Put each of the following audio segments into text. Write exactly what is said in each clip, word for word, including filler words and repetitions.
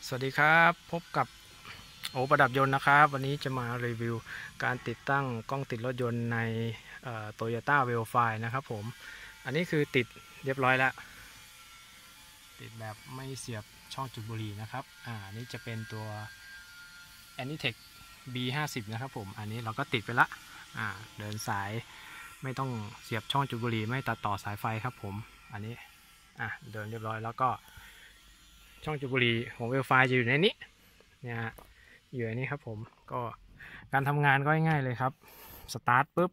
สวัสดีครับพบกับโอประดับยนต์นะครับวันนี้จะมารีวิวการติดตั้งกล้องติดรถยนต์ในโตโยต้าเวลไฟนะครับผมอันนี้คือติดเรียบร้อยแล้วติดแบบไม่เสียบช่องจุดบุหรี่นะครับอ่านี่จะเป็นตัว Anitech บี ห้าสิบ นะครับผมอันนี้เราก็ติดไปละอ่าเดินสายไม่ต้องเสียบช่องจุดบุหรี่ไม่ตัดต่อสายไฟครับผมอันนี้อ่ะเดินเรียบร้อยแล้วก็ช่องจุดบุหรี่ของเวลไฟจะอยู่ในนี้เนี่ยอยู่ในนี้ครับผมก็การทำงานก็ง่ายๆเลยครับสตาร์ทปุ๊บ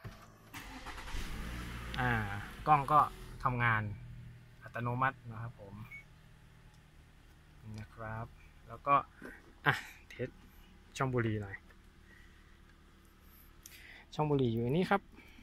อ่ากล้องก็ทำงานอัตโนมัตินะครับผมนะครับแล้วก็อ่ะเทสช่องบุหรี่หน่อยช่องบุหรี่อยู่ในนี้ครับ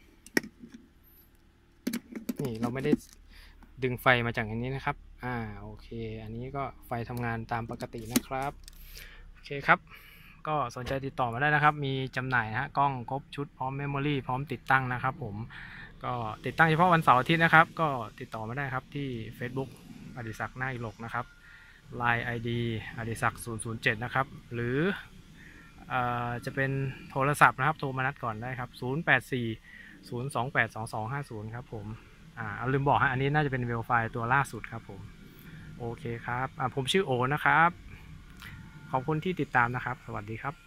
นี่เราไม่ได้ดึงไฟมาจากอันนี้นะครับอ่าโอเคอันนี้ก็ไฟทำงานตามปกตินะครับโอเคครับก็สนใจติดต่อมาได้นะครับมีจำหน่ายฮะกล้องครบชุดพร้อมเมมโมรี่พร้อมติดตั้งนะครับผมก็ติดตั้งเฉพาะวันเสาร์อาทิตย์นะครับก็ติดต่อมาได้ครับที่ Facebook อดิศักดิ์นาคอิโลกนะครับ ไลน์ ไอ ดี อดิศักดิ์ศูนย์ ศูนย์ เจ็ดนะครับหรือจะเป็นโทรศัพท์นะครับโทรมานัดก่อนได้ครับศูนย์ แปด สี่ ศูนย์ สอง แปด สอง สอง ห้า ศูนย์ครับผมอ่าลืมบอกฮะอันนี้น่าจะเป็นเวลไฟล์ตัวล่าสุดครับผมโอเคครับผมชื่อโอนะครับขอบคุณที่ติดตามนะครับสวัสดีครับ